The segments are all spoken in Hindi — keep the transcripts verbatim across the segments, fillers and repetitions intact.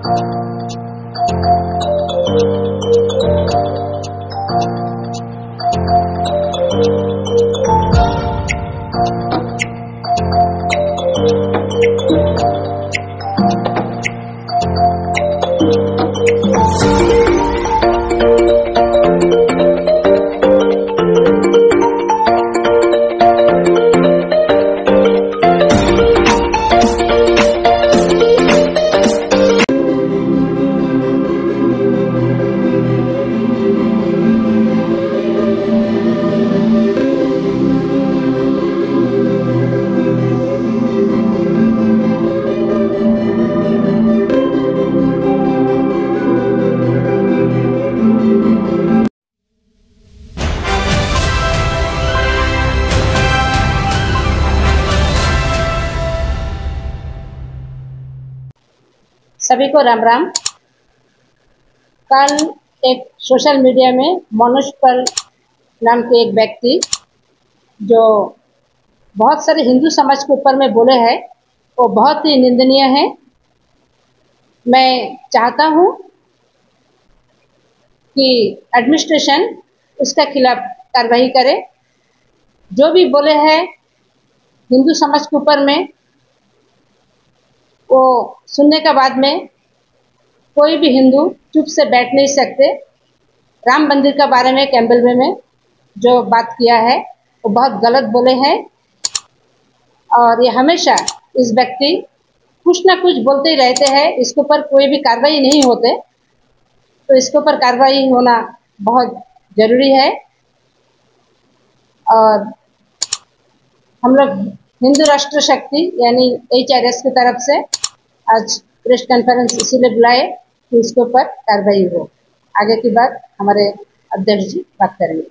सभी को राम राम। कल एक सोशल मीडिया में मनोज पाल नाम के एक व्यक्ति जो बहुत सारे हिंदू समाज के ऊपर में बोले हैं वो बहुत ही निंदनीय है। मैं चाहता हूँ कि एडमिनिस्ट्रेशन उसके खिलाफ कार्रवाई करे। जो भी बोले हैं हिंदू समाज के ऊपर में वो सुनने के बाद में कोई भी हिंदू चुप से बैठ नहीं सकते। राम मंदिर के बारे में कैंपबेल में जो बात किया है वो बहुत गलत बोले हैं और ये हमेशा इस व्यक्ति कुछ ना कुछ बोलते ही रहते हैं। इसके ऊपर कोई भी कार्रवाई नहीं होते तो इसके ऊपर कार्रवाई होना बहुत ज़रूरी है। और हम लोग हिंदू राष्ट्र शक्ति यानी एच आर एस की तरफ से आज प्रेस कॉन्फ्रेंस इसीलिए बुलाए कि इसके ऊपर कार्रवाई हो। आगे की बात हमारे अध्यक्ष जी बात करेंगे।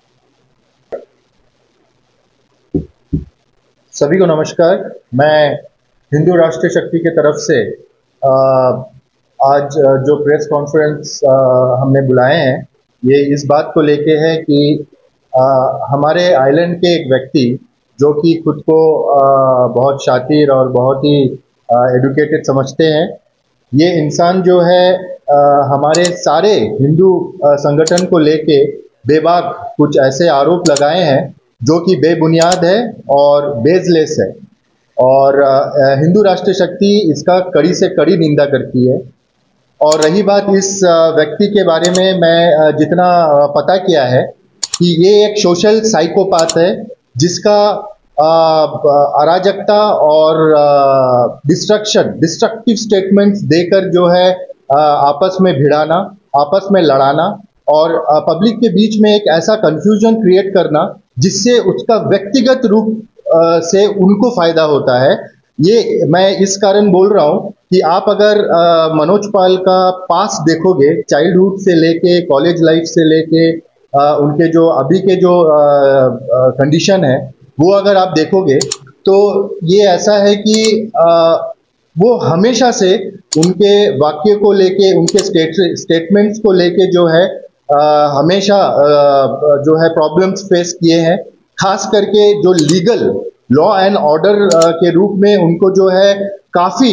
सभी को नमस्कार। मैं हिंदू राष्ट्र शक्ति की तरफ से आ, आज जो प्रेस कॉन्फ्रेंस हमने बुलाए हैं ये इस बात को लेके है कि आ, हमारे आइलैंड के एक व्यक्ति जो कि खुद को आ, बहुत शातिर और बहुत ही एडुकेटेड समझते हैं, ये इंसान जो है आ, हमारे सारे हिंदू संगठन को लेके बेबाक कुछ ऐसे आरोप लगाए हैं जो कि बेबुनियाद है और बेसलेस है। और आ, हिंदू राष्ट्र शक्ति इसका कड़ी से कड़ी निंदा करती है। और रही बात इस व्यक्ति के बारे में मैं जितना पता किया है कि ये एक सोशल साइकोपाथ है जिसका अराजकता और डिस्ट्रक्शन डिस्ट्रक्टिव स्टेटमेंट्स देकर जो है आपस में भिड़ाना, आपस में लड़ाना और पब्लिक के बीच में एक ऐसा कंफ्यूजन क्रिएट करना जिससे उसका व्यक्तिगत रूप से उनको फायदा होता है। ये मैं इस कारण बोल रहा हूँ कि आप अगर मनोज पाल का पास देखोगे, चाइल्डहुड से लेके कॉलेज लाइफ से लेके उनके जो अभी के जो कंडीशन है वो अगर आप देखोगे तो ये ऐसा है कि आ, वो हमेशा से उनके वाक्य को लेके, उनके स्टेट स्टेटमेंट्स को लेके जो है आ, हमेशा आ, जो है प्रॉब्लम्स फेस किए हैं। खास करके जो लीगल लॉ एंड ऑर्डर के रूप में उनको जो है काफ़ी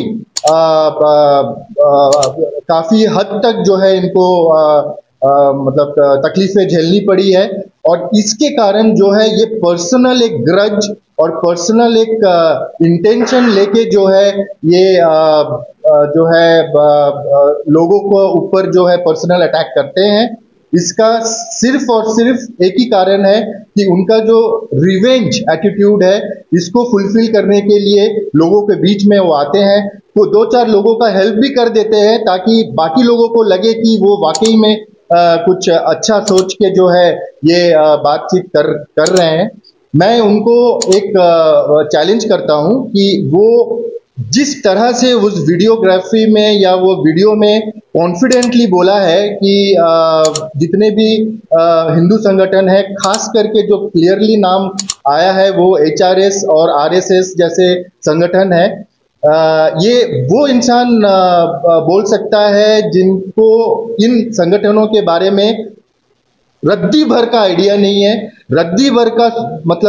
काफ़ी हद तक जो है इनको आ, आ, मतलब तकलीफें झेलनी पड़ी है। और इसके कारण जो है ये पर्सनल एक ग्रज और पर्सनल एक इंटेंशन लेके जो है ये आ, आ, जो है आ, आ, लोगों को ऊपर जो है पर्सनल अटैक करते हैं। इसका सिर्फ और सिर्फ एक ही कारण है कि उनका जो रिवेंज एटीट्यूड है इसको फुलफिल करने के लिए लोगों के बीच में वो आते हैं। वो दो चार लोगों का हेल्प भी कर देते हैं ताकि बाकी लोगों को लगे कि वो वाकई में आ, कुछ अच्छा सोच के जो है ये बातचीत कर कर रहे हैं। मैं उनको एक चैलेंज करता हूं कि वो जिस तरह से उस वीडियोग्राफी में या वो वीडियो में कॉन्फिडेंटली बोला है कि आ, जितने भी आ, हिंदू संगठन है, खास करके जो क्लियरली नाम आया है वो एच आर एस और आर एस एस जैसे संगठन है, आ, ये वो इंसान आ, बोल सकता है जिनको इन संगठनों के बारे में रद्दी भर का आइडिया नहीं है, रद्दी भर का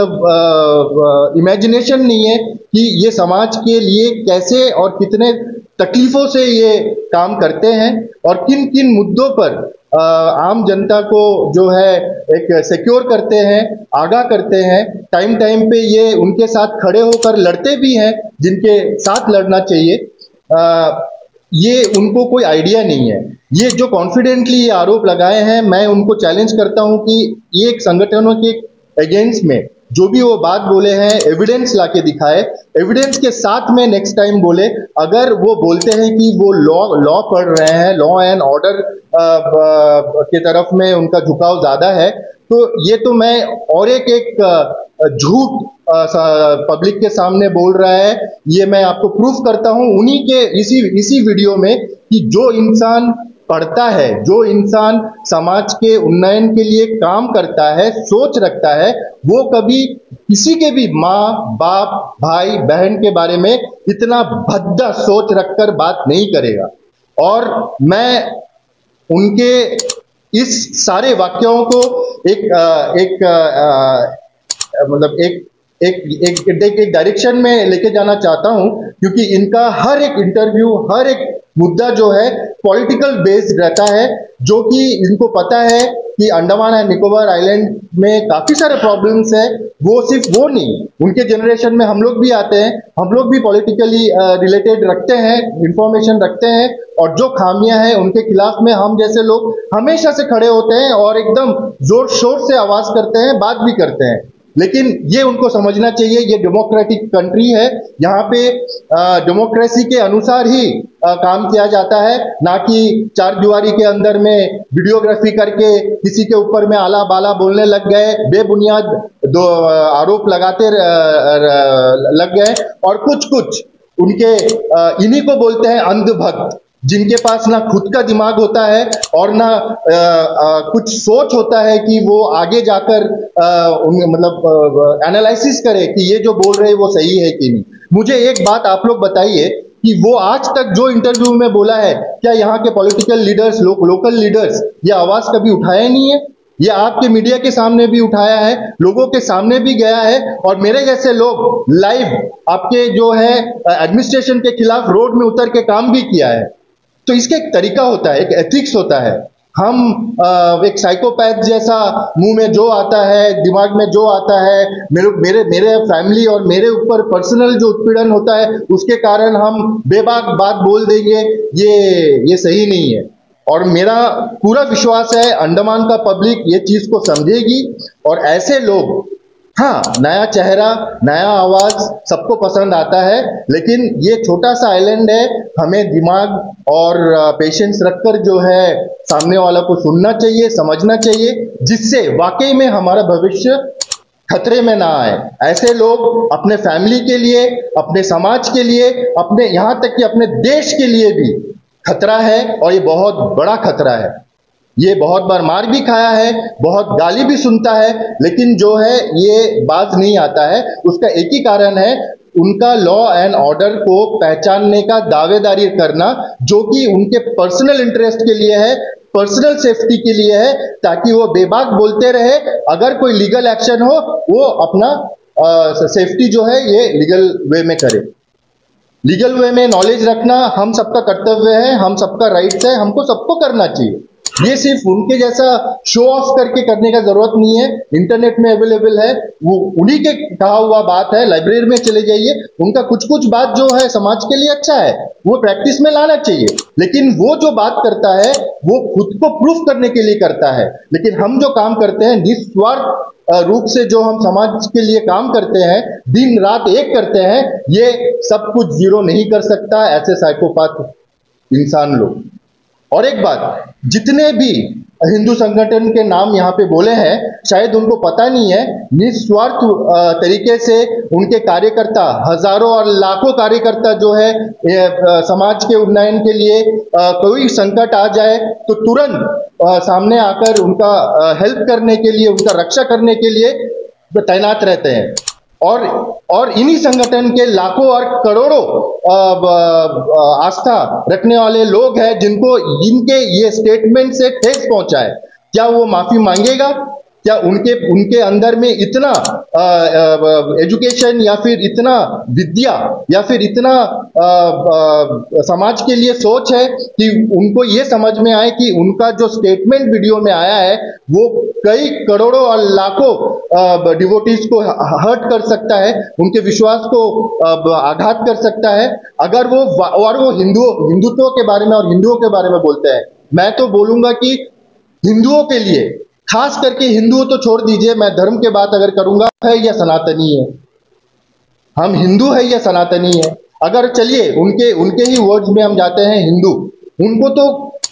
मतलब इमेजिनेशन नहीं है कि ये समाज के लिए कैसे और कितने तकलीफों से ये काम करते हैं और किन किन मुद्दों पर आ, आम जनता को जो है एक सिक्योर करते हैं, आगाह करते हैं। टाइम टाइम पे ये उनके साथ खड़े होकर लड़ते भी हैं जिनके साथ लड़ना चाहिए। आ, ये उनको कोई आइडिया नहीं है। ये जो कॉन्फिडेंटली ये आरोप लगाए हैं, मैं उनको चैलेंज करता हूं कि ये एक संगठनों के अगेंस्ट में जो भी वो बात बोले हैं एविडेंस लाके दिखाए, एविडेंस के साथ में नेक्स्ट टाइम बोले। अगर वो बोलते हैं कि वो लॉ लॉ पढ़ रहे हैं, लॉ एंड ऑर्डर के तरफ में उनका झुकाव ज्यादा है, तो ये तो मैं और एक एक झूठ पब्लिक के सामने बोल रहा है, ये मैं आपको प्रूफ करता हूं उन्हीं के इसी इसी वीडियो में कि जो इंसान पढ़ता है, जो इंसान समाज के उन्नयन के लिए काम करता है, सोच रखता है, वो कभी किसी के भी माँ बाप भाई बहन के बारे में इतना भद्दा सोच रखकर बात नहीं करेगा। और मैं उनके इस सारे वाक्यों को एक एक मतलब एक एक एक एक, एक डायरेक्शन में लेके जाना चाहता हूं, क्योंकि इनका हर एक इंटरव्यू, हर एक मुद्दा जो है पॉलिटिकल बेस्ड रहता है, जो कि इनको पता है कि अंडमान एंड निकोबार आइलैंड में काफी सारे प्रॉब्लम्स है। वो सिर्फ वो नहीं, उनके जनरेशन में हम लोग भी आते हैं, हम लोग भी पॉलिटिकली रिलेटेड रखते हैं, इंफॉर्मेशन रखते हैं, और जो खामियां हैं उनके खिलाफ में हम जैसे लोग हमेशा से खड़े होते हैं और एकदम जोर शोर से आवाज करते हैं, बात भी करते हैं। लेकिन ये उनको समझना चाहिए, ये डेमोक्रेटिक कंट्री है, यहाँ पे डेमोक्रेसी के अनुसार ही आ, काम किया जाता है, ना कि चार दीवारी के अंदर में वीडियोग्राफी करके किसी के ऊपर में आला बाला बोलने लग गए, बेबुनियाद दो आरोप लगाते लग गए। और कुछ कुछ उनके इन्हीं को बोलते हैं अंधभक्त, जिनके पास ना खुद का दिमाग होता है और ना आ, आ, कुछ सोच होता है कि वो आगे जाकर आ, उन, मतलब एनालिसिस करे कि ये जो बोल रहे हैं वो सही है कि नहीं। मुझे एक बात आप लोग बताइए कि वो आज तक जो इंटरव्यू में बोला है, क्या यहाँ के पॉलिटिकल लीडर्स, लो, लोकल लीडर्स ये आवाज कभी उठाया नहीं है? ये आपके मीडिया के सामने भी उठाया है, लोगों के सामने भी गया है, और मेरे जैसे लोग लाइव आपके जो है एडमिनिस्ट्रेशन के खिलाफ रोड में उतर के काम भी किया है। तो इसका एक तरीका होता है, एक एथिक्स होता है। हम आ, एक साइकोपैथ जैसा मुंह में जो आता है, दिमाग में जो आता है, मेरे मेरे मेरे फैमिली और मेरे ऊपर पर्सनल जो उत्पीड़न होता है उसके कारण हम बेबाक बात बोल देंगे, ये ये सही नहीं है। और मेरा पूरा विश्वास है अंडमान का पब्लिक ये चीज को समझेगी, और ऐसे लोग, हाँ नया चेहरा, नया आवाज सबको पसंद आता है, लेकिन ये छोटा सा आइलैंड है, हमें दिमाग और पेशेंस रखकर जो है सामने वाला को सुनना चाहिए, समझना चाहिए, जिससे वाकई में हमारा भविष्य खतरे में ना आए। ऐसे लोग अपने फैमिली के लिए, अपने समाज के लिए, अपने यहाँ तक कि अपने देश के लिए भी खतरा है, और ये बहुत बड़ा खतरा है। ये बहुत बार मार भी खाया है, बहुत गाली भी सुनता है, लेकिन जो है ये बाज नहीं आता है। उसका एक ही कारण है, उनका लॉ एंड ऑर्डर को पहचानने का दावेदारी करना, जो कि उनके पर्सनल इंटरेस्ट के लिए है, पर्सनल सेफ्टी के लिए है, ताकि वो बेबाक बोलते रहे। अगर कोई लीगल एक्शन हो वो अपना सेफ्टी जो है ये लीगल वे में करे। लीगल वे में नॉलेज रखना हम सबका कर्तव्य है, हम सबका राइट्स है, हमको सबको करना चाहिए। ये सिर्फ उनके जैसा शो ऑफ करके करने का जरूरत नहीं है, इंटरनेट में अवेलेबल है, वो उन्हीं के कहा हुआ बात है। लाइब्रेरी में चले जाइए, उनका कुछ कुछ बात जो है समाज के लिए अच्छा है वो प्रैक्टिस में लाना चाहिए, लेकिन वो जो बात करता है वो खुद को प्रूफ करने के लिए करता है। लेकिन हम जो काम करते हैं निस्वार्थ रूप से, जो हम समाज के लिए काम करते हैं, दिन रात एक करते हैं, ये सब कुछ जीरो नहीं कर सकता ऐसे साइकोपाथ इंसान लोग। और एक बात, जितने भी हिंदू संगठन के नाम यहाँ पे बोले हैं, शायद उनको पता नहीं है, निस्वार्थ तरीके से उनके कार्यकर्ता, हजारों और लाखों कार्यकर्ता जो है समाज के उन्नयन के लिए, कोई संकट आ जाए तो तुरंत सामने आकर उनका हेल्प करने के लिए, उनका रक्षा करने के लिए तैनात रहते हैं। और और इन्हीं संगठन के लाखों और करोड़ों आस्था रखने वाले लोग हैं, जिनको इनके ये स्टेटमेंट से ठेस पहुंचा है। क्या वो माफी मांगेगा? क्या उनके उनके अंदर में इतना एजुकेशन या फिर इतना विद्या या फिर इतना आ, आ, समाज के लिए सोच है कि उनको ये समझ में आए कि उनका जो स्टेटमेंट वीडियो में आया है वो कई करोड़ों और लाखों डिवोटीज को हर्ट कर सकता है, उनके विश्वास को आ, आघात कर सकता है अगर वो और वो हिंदू हिंदुत्व के बारे में और हिंदुओं के बारे में बोलते हैं। मैं तो बोलूंगा कि हिंदुओं के लिए, खास करके हिंदुओं तो छोड़ दीजिए, मैं धर्म के बात अगर करूंगा, है या सनातनी है, हम हिंदू है या सनातनी है। अगर चलिए उनके उनके ही वर्ड्स में हम जाते हैं हिंदू, उनको तो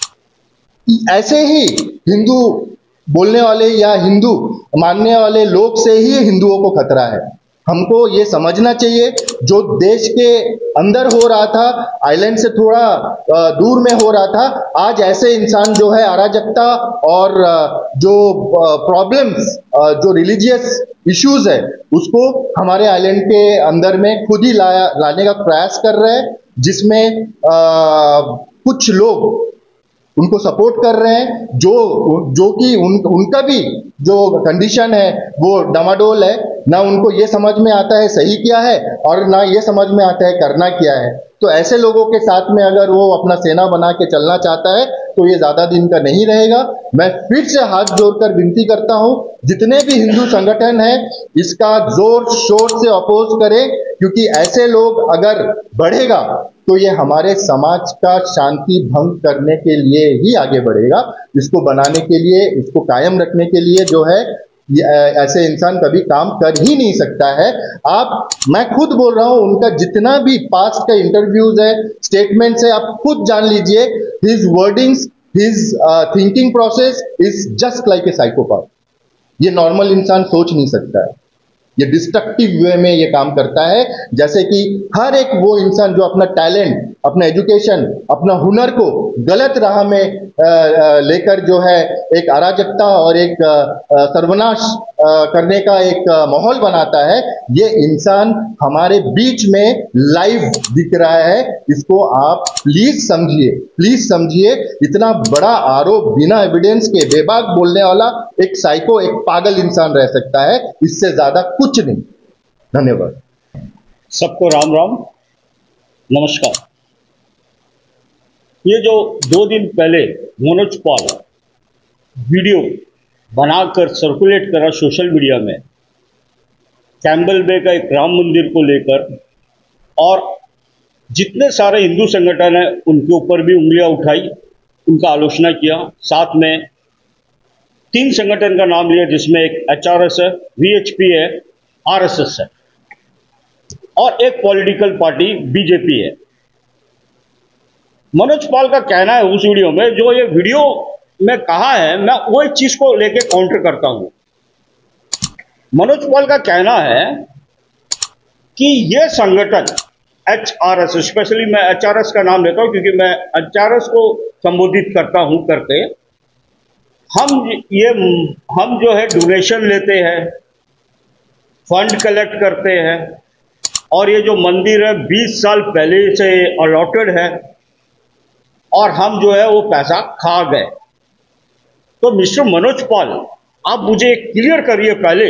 ऐसे ही हिंदू बोलने वाले या हिंदू मानने वाले लोग से ही हिंदुओं को खतरा है। हमको ये समझना चाहिए जो देश के अंदर हो रहा था, आइलैंड से थोड़ा दूर में हो रहा था, आज ऐसे इंसान जो है अराजकता और जो प्रॉब्लम्स, जो रिलीजियस इश्यूज है उसको हमारे आइलैंड के अंदर में खुद ही लाया लाने का प्रयास कर रहे हैं, जिसमें आ, कुछ लोग उनको सपोर्ट कर रहे हैं जो जो कि उन, उनका भी जो कंडीशन है वो डमाडोल है, ना उनको ये समझ में आता है सही क्या है और ना ये समझ में आता है करना क्या है। तो ऐसे लोगों के साथ में अगर वो अपना सेना बना के चलना चाहता है तो ये ज्यादा दिन का नहीं रहेगा। मैं फिर से हाथ जोड़कर विनती करता हूं, जितने भी हिंदू संगठन हैं इसका जोर शोर से अपोज करें, क्योंकि ऐसे लोग अगर बढ़ेगा तो ये हमारे समाज का शांति भंग करने के लिए ही आगे बढ़ेगा। इसको बनाने के लिए, इसको कायम रखने के लिए जो है ऐसे इंसान कभी काम कर ही नहीं सकता है। आप, मैं खुद बोल रहा हूं, उनका जितना भी पास्ट का इंटरव्यूज है, स्टेटमेंट्स है, आप खुद जान लीजिए, his wordings, his thinking process is just like a psychopath. ये नॉर्मल इंसान सोच नहीं सकता है, ये डिस्ट्रक्टिव वे में ये काम करता है। जैसे कि हर एक वो इंसान जो अपना टैलेंट, अपना एजुकेशन, अपना हुनर को गलत राह में लेकर जो है एक अराजकता और एक सर्वनाश करने का एक माहौल बनाता है, ये इंसान हमारे बीच में लाइव दिख रहा है। इसको आप प्लीज समझिए, प्लीज समझिए। इतना बड़ा आरोप बिना एविडेंस के बेबाक बोलने वाला एक साइको, एक पागल इंसान रह सकता है, इससे ज्यादा कुछ नहीं। धन्यवाद। सबको राम राम, नमस्कार। ये जो दो दिन पहले मनोज पॉल वीडियो बनाकर सर्कुलेट करा सोशल मीडिया में कैंबल बे का एक राम मंदिर को लेकर, और जितने सारे हिंदू संगठन हैं उनके ऊपर भी उंगलियां उठाई, उनका आलोचना किया। साथ में तीन संगठन का नाम लिया जिसमें एक एच आर एस है, वी एच पी है, आर एस एस है और एक political party B J P है। मनोज पॉल का कहना है उस वीडियो में, जो ये वीडियो में कहा है, मैं वो एक चीज को लेके काउंटर करता हूं। मनोज पॉल का कहना है कि ये संगठन एच आर एस, स्पेशली मैं एच आर एस का नाम लेता हूं क्योंकि मैं एच आर एस को संबोधित करता हूं करते, हम ये हम जो है डोनेशन लेते हैं, फंड कलेक्ट करते हैं, और ये जो मंदिर है बीस साल पहले से अलॉटेड है और हम जो है वो पैसा खा गए। तो मिस्टर मनोज पॉल, आप मुझे क्लियर करिए पहले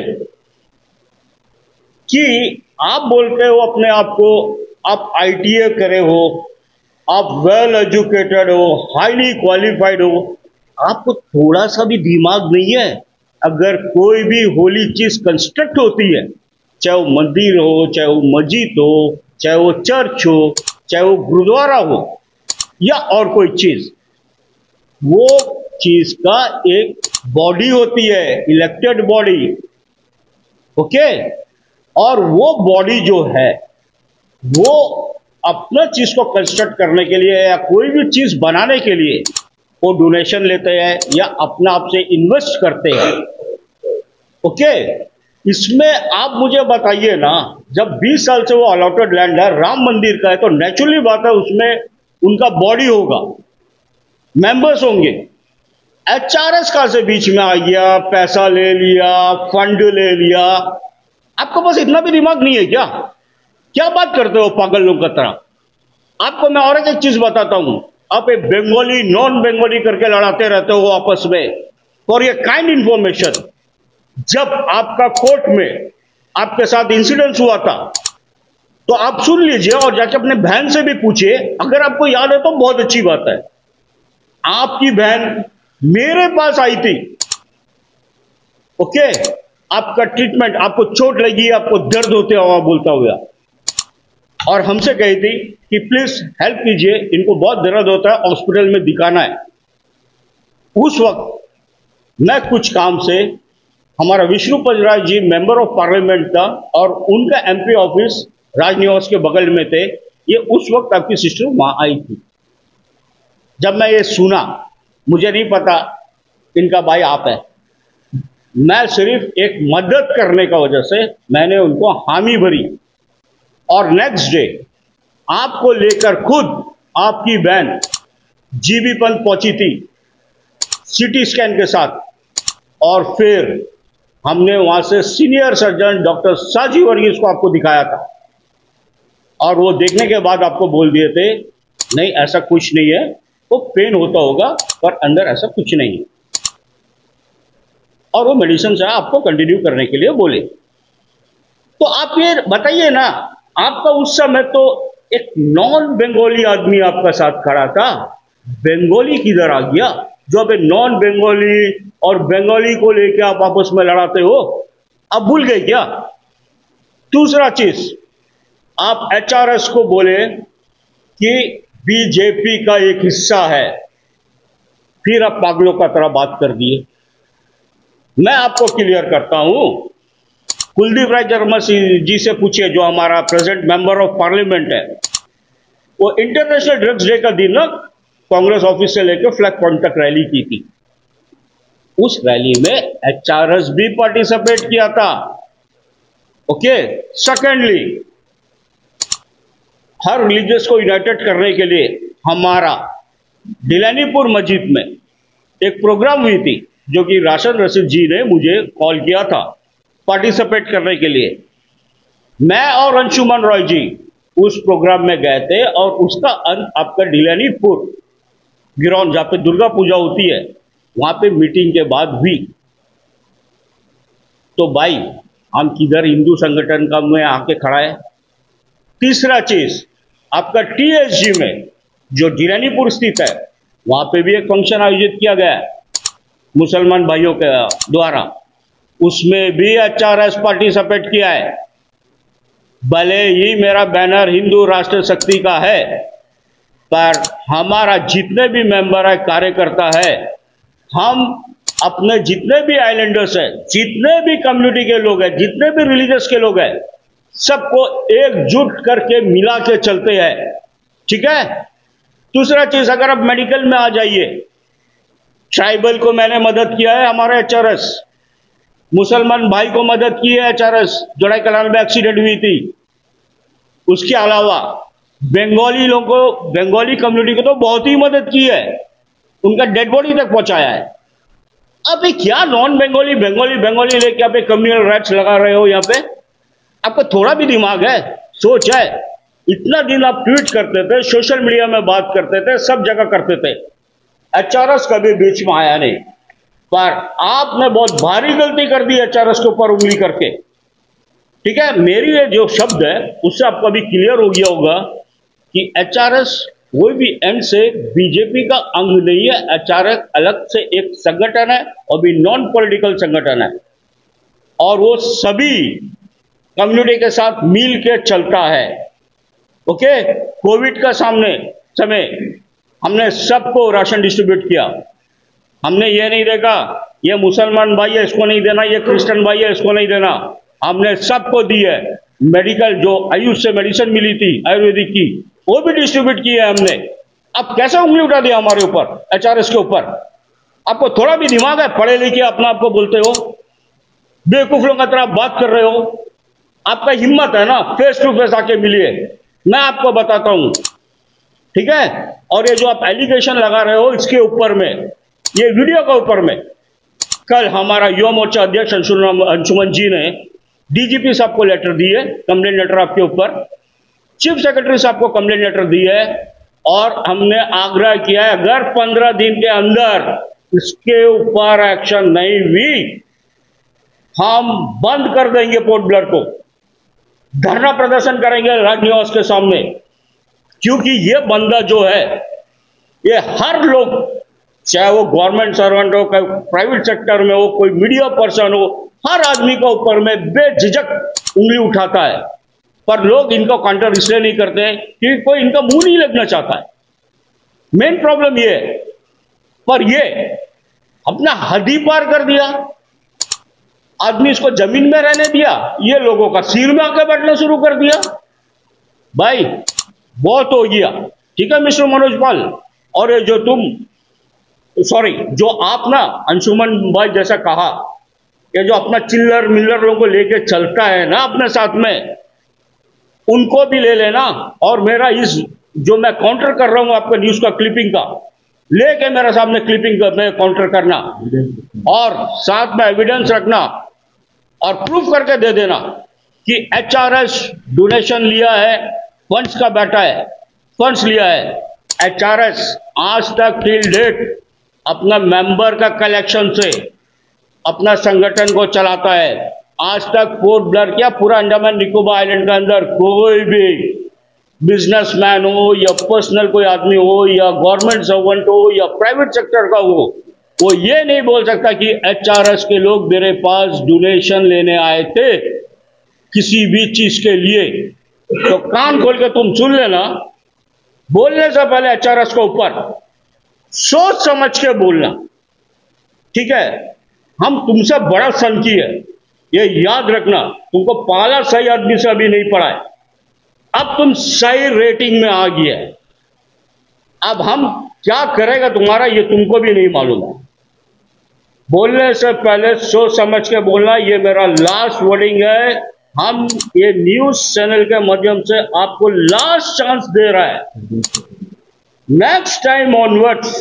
कि आप बोलते हो अपने आप को, आप आई टी ए करे हो, आप वेल एजुकेटेड हो, हाईली क्वालिफाइड हो, आपको थोड़ा सा भी दिमाग नहीं है? अगर कोई भी होली चीज कंस्ट्रक्ट होती है, चाहे वो मंदिर हो, चाहे वो मस्जिद हो, चाहे वो चर्च हो, चाहे वो गुरुद्वारा हो या और कोई चीज, वो चीज का एक बॉडी होती है, इलेक्टेड बॉडी, ओके। और वो बॉडी जो है वो अपना चीज को कंस्ट्रक्ट करने के लिए या कोई भी चीज बनाने के लिए वो डोनेशन लेते हैं या अपना आप से इन्वेस्ट करते हैं, ओके। इसमें आप मुझे बताइए ना, जब बीस साल से वो अलॉटेड लैंड है, राम मंदिर का है, तो नेचुरली बात है उसमें उनका बॉडी होगा, मेंबर्स होंगे। एच आर एस कहां से बीच में आ गया, पैसा ले लिया, फंड ले लिया? आपको बस इतना भी दिमाग नहीं है क्या? क्या बात करते हो पागल लोग की तरह? आपको मैं और एक चीज बताता हूं, आप एक बंगाली नॉन बंगाली करके लड़ाते रहते हो आपस में फॉर ये काइंड इंफॉर्मेशन। जब आपका कोर्ट में आपके साथ इंसिडेंस हुआ था, तो आप सुन लीजिए और जाके अपने बहन से भी पूछिए, अगर आपको याद है तो बहुत अच्छी बात है। आपकी बहन मेरे पास आई थी, ओके, आपका ट्रीटमेंट, आपको चोट लगी, आपको दर्द होते हुआ बोलता हुआ, और हमसे कही थी कि प्लीज हेल्प कीजिए, इनको बहुत दर्द होता है, हॉस्पिटल में दिखाना है। उस वक्त मैं कुछ काम से, हमारा Vishnu Panjraj ji member of parliament था और उनका एमपी ऑफिस राजनिवास के बगल में थे। ये उस वक्त आपकी सिस्टर वहां आई थी। जब मैं ये सुना, मुझे नहीं पता इनका भाई आप है, मैं सिर्फ एक मदद करने का वजह से मैंने उनको हामी भरी, और नेक्स्ट डे आपको लेकर खुद आपकी बहन जीबी पंत पहुंची थी सीटी स्कैन के साथ, और फिर हमने वहां से सीनियर सर्जन डॉक्टर साजी वर्गीस को आपको दिखाया था, और वो देखने के बाद आपको बोल दिए थे नहीं ऐसा कुछ नहीं है, वो पेन होता होगा पर अंदर ऐसा कुछ नहीं है, और वो मेडिसिन से आपको कंटिन्यू करने के लिए बोले। तो आप ये बताइए ना, आपका उस समय तो एक नॉन बंगाली आदमी आपका साथ खड़ा था, बंगाली किधर आ गया? जो अब नॉन बंगाली और बंगाली को लेके आप आपस में लड़ाते हो, आप भूल गए क्या? दूसरा चीज, आप एचआरएस को बोले कि बीजेपी का एक हिस्सा है, फिर आप पागलों का तरह बात कर दिए। मैं आपको क्लियर करता हूं, कुलदीप राय शर्मा जी से पूछिए, जो हमारा प्रेजेंट मेंबर ऑफ पार्लियामेंट है, वो इंटरनेशनल ड्रग्स डे का दिन ना कांग्रेस ऑफिस से लेकर फ्लैग पॉइंट तक रैली की थी। उस रैली में एचआरएस भी पार्टिसिपेट किया था। ओके, सेकेंडली, हर रिलीजियस को यूनाइटेड करने के लिए हमारा डिलानीपुर मस्जिद में एक प्रोग्राम हुई थी, जो कि राशन रशीद जी ने मुझे कॉल किया था पार्टिसिपेट करने के लिए। मैं और अंशुमन रॉय जी उस प्रोग्राम में गए थे, और उसका अंत आपका डिलानीपुर गिरौन, जहां पे दुर्गा पूजा होती है, वहां पे मीटिंग के बाद हुई। तो भाई, हम किधर हिंदू संगठन का में आके खड़ा है? तीसरा चीज, आपका टीएसजी में जो डिलानीपुर स्थित है, वहां पे भी एक फंक्शन आयोजित किया गया है मुसलमान भाइयों के द्वारा, उसमें भी एचआरएस पार्टिसिपेट किया है। भले ही मेरा बैनर हिंदू राष्ट्र शक्ति का है, पर हमारा जितने भी मेंबर है, कार्यकर्ता है, हम अपने जितने भी आइलैंडर्स हैं, जितने भी कम्युनिटी के लोग हैं, जितने भी रिलीजियस के लोग हैं, सबको एकजुट करके मिला के चलते हैं। ठीक है। दूसरा चीज, अगर आप मेडिकल में आ जाइए, ट्राइबल को मैंने मदद किया है, हमारा एचआरएस, मुसलमान भाई को मदद की है एचआरएस, जोड़ाई कलाल में एक्सीडेंट हुई थी। उसके अलावा बंगाली लोगों को, बंगाली कम्युनिटी को तो बहुत ही मदद की है, उनका डेड बॉडी तक पहुंचाया है। अब ये क्या नॉन बंगाली बंगाली बंगाली लेके आप कम्युनल राइट्स लगा रहे हो? यहाँ पे आपका थोड़ा भी दिमाग है, सोच है? इतना दिन आप ट्वीट करते थे, सोशल मीडिया में बात करते थे, सब जगह करते थे, एचआरएस कभी बीच में आया नहीं, पर आपने बहुत भारी गलती कर दी एचआरएस के ऊपर उंगली करके। ठीक है, मेरी ये जो शब्द है उससे आपको अभी क्लियर हो गया होगा कि एचआरएस कोई भी एंड से बीजेपी का अंग नहीं है। एचआरएस अलग से एक संगठन है, और भी नॉन पॉलिटिकल संगठन है, और वो सभी कम्युनिटी के साथ मिल के चलता है। ओके, कोविड का सामने समय हमने सबको राशन डिस्ट्रीब्यूट किया। हमने ये नहीं देखा ये मुसलमान भाई है इसको नहीं देना, ये क्रिश्चियन भाई है इसको नहीं देना, हमने सबको दी है। मेडिकल जो आयुष से मेडिसिन मिली थी आयुर्वेदिक की, वो भी डिस्ट्रीब्यूट की है हमने। अब कैसे उंगली उठा दिया हमारे ऊपर, एचआरएस के ऊपर? आपको थोड़ा भी दिमाग है? पढ़े लिखे अपना आपको बोलते हो, बेवकूफ लोगों की तरह बात कर रहे हो। आपका हिम्मत है ना, फेस टू फेस आके मिलिए, मैं आपको बताता हूं। ठीक है, और ये जो आप एलिगेशन लगा रहे हो इसके ऊपर में, ये वीडियो के ऊपर में, कल हमारा युवा मोर्चा अध्यक्ष अंशुमन जी ने डीजीपी साहब को लेटर दी है, कंप्लेंट लेटर आपके ऊपर, चीफ सेक्रेटरी साहब को कंप्लेंट लेटर दी है, और हमने आग्रह किया है अगर पंद्रह दिन के अंदर इसके ऊपर एक्शन नहीं हुई, हम बंद कर देंगे पोर्ट ब्लेयर को, धरना प्रदर्शन करेंगे राजनिवास के सामने, क्योंकि ये बंदा जो है ये हर लोग, चाहे वो गवर्नमेंट सर्वेंट हो, प्राइवेट सेक्टर में हो, कोई मीडिया पर्सन हो, हर आदमी के ऊपर में बेझिझक उंगली उठाता है। पर लोग इनको काउंटर इसलिए नहीं करते कि कोई इनका मुंह नहीं लगना चाहता है। मेन प्रॉब्लम ये है। पर ये अपना हद ही पार कर दिया, आदमी इसको जमीन में रहने दिया, ये लोगों का सिर में आके बैठना शुरू कर दिया। भाई बहुत हो गया, ठीक है मिस्टर मनोज पाल। और ये जो तुम सॉरी जो आप ना अंशुमन भाई जैसा कहा, ये जो अपना चिल्लर मिल्लर लोगों को लेके चलता है ना अपने साथ में, उनको भी ले लेना। और मेरा इस जो मैं काउंटर कर रहा हूं आपका न्यूज का क्लिपिंग का, लेके मेरे सामने क्लिपिंग में काउंटर करना और साथ में एविडेंस रखना और प्रूफ करके दे देना कि एचआरएस डोनेशन लिया है, फंड्स का बैठा है, फंड्स लिया है। एचआरएस आज तक टिल डेट अपना मेंबर का कलेक्शन से अपना संगठन को चलाता है। आज तक पोर्ट ब्लेयर क्या पूरा अंडमान निकोबार आइलैंड के अंदर कोई भी बिजनेसमैन हो या पर्सनल कोई आदमी हो या गवर्नमेंट सर्वेंट हो या प्राइवेट सेक्टर का हो, वो ये नहीं बोल सकता कि एचआरएस के लोग मेरे पास डोनेशन लेने आए थे किसी भी चीज के लिए। तो कान खोल के तुम सुन लेना, बोलने से पहले एचआरएस के ऊपर सोच समझ के बोलना, ठीक है। हम तुमसे बड़ा सनकी है, ये याद रखना। तुमको पाला सही आदमी से अभी नहीं पड़ा है, अब तुम सही रेटिंग में आ गया है। अब हम क्या करेगा तुम्हारा ये तुमको भी नहीं मालूम है। बोलने से पहले सोच समझ के बोलना, ये मेरा लास्ट वर्डिंग है। हम ये न्यूज चैनल के माध्यम से आपको लास्ट चांस दे रहा है। नेक्स्ट टाइम ऑनवर्ड्स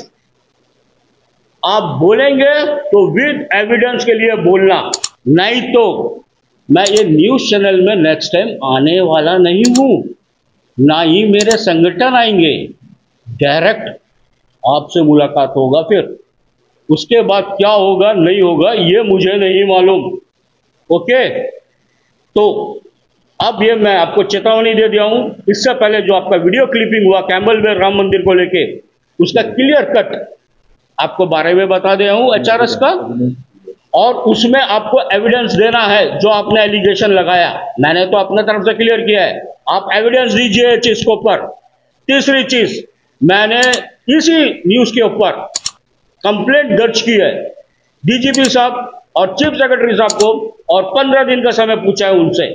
आप बोलेंगे तो विद एविडेंस के लिए बोलना, नहीं तो मैं ये न्यूज चैनल में नेक्स्ट टाइम आने वाला नहीं हूं, ना ही मेरे संगठन आएंगे। डायरेक्ट आपसे मुलाकात होगा, फिर उसके बाद क्या होगा नहीं होगा ये मुझे नहीं मालूम। ओके, तो अब ये मैं आपको चेतावनी दे दिया हूं। इससे पहले जो आपका वीडियो क्लिपिंग हुआ कैंबलवेल राम मंदिर को लेके, उसका क्लियर कट आपको बारे में बता दिया हूं एचआरएस का, और उसमें आपको एविडेंस देना है जो आपने एलिगेशन लगाया। मैंने तो अपने तरफ से क्लियर किया है, आप एविडेंस दीजिए चीज के ऊपर। तीसरी चीज, मैंने इसी न्यूज के ऊपर कंप्लेंट दर्ज की है डीजीपी साहब और चीफ सेक्रेटरी साहब को, और पंद्रह दिन का समय पूछा है उनसे।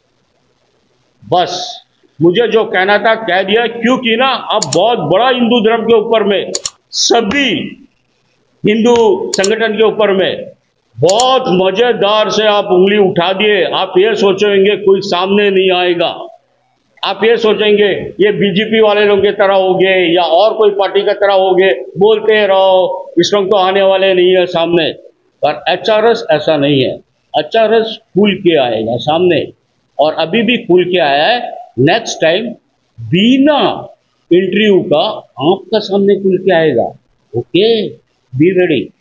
बस मुझे जो कहना था कह दिया, क्योंकि ना अब बहुत बड़ा हिंदू धर्म के ऊपर में, सभी हिंदू संगठन के ऊपर में बहुत मजेदार से आप उंगली उठा दिए। आप ये सोचेंगे कोई सामने नहीं आएगा, आप ये सोचेंगे ये बीजेपी वाले लोगों की तरह हो गए या और कोई पार्टी की तरह हो गए, बोलते रहो, इस लोग तो आने वाले नहीं है सामने। पर एचआरएस ऐसा नहीं है, एचआरएस खुल के आएगा सामने, और अभी भी खुल के आया है। नेक्स्ट टाइम बिना इंटरव्यू का आपका सामने खुल के आएगा। Okay, be ready.